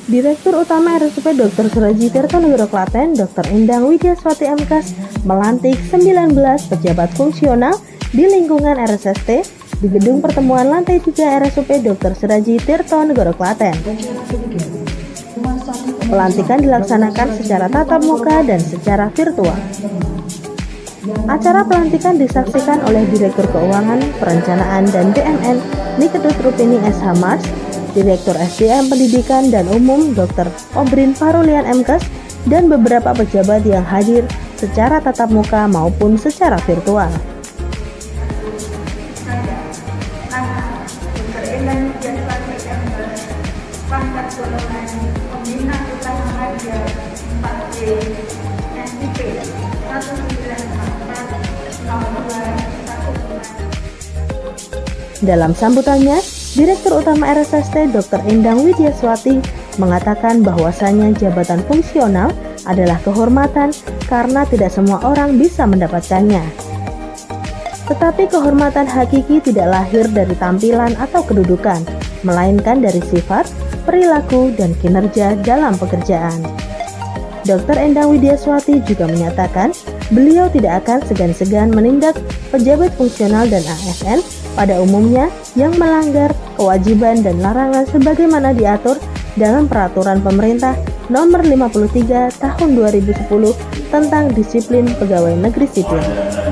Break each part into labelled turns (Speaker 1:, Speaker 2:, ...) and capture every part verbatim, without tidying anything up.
Speaker 1: Direktur Utama R S U P Doktor Suraji Tirtonegoro Klaten, Doktor Endang Widyaswati M Kes, melantik sembilan belas pejabat fungsional di lingkungan R S S T di Gedung Pertemuan Lantai tiga R S U P Doktor Suraji Tirtonegoro Klaten. Pelantikan dilaksanakan secara tatap muka dan secara virtual. Acara pelantikan disaksikan oleh Direktur Keuangan, Perencanaan, dan B M N Nikedut Rupini S H Mars, Direktur S D M Pendidikan dan Umum Doktor Obrin Farulian M Kes, dan beberapa pejabat yang hadir secara tatap muka maupun secara virtual. Dalam sambutannya, Direktur Utama R S S T Doktor Endang Widyaswati mengatakan bahwasanya jabatan fungsional adalah kehormatan karena tidak semua orang bisa mendapatkannya. Tetapi kehormatan hakiki tidak lahir dari tampilan atau kedudukan, melainkan dari sifat, perilaku, dan kinerja dalam pekerjaan. Doktor Endang Widyaswati juga menyatakan beliau tidak akan segan-segan menindak pejabat fungsional dan A S N pada umumnya yang melanggar kewajiban dan larangan sebagaimana diatur dalam Peraturan Pemerintah Nomor lima puluh tiga Tahun dua ribu sepuluh tentang Disiplin Pegawai Negeri Sipil.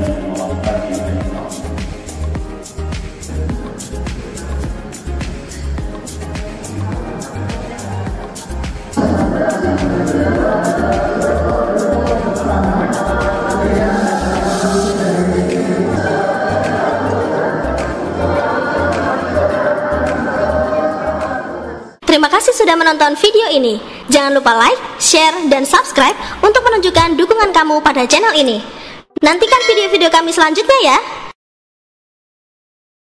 Speaker 2: Terima kasih sudah menonton video ini. Jangan lupa like, share, dan subscribe untuk menunjukkan dukungan kamu pada channel ini. Nantikan video-video kami selanjutnya ya.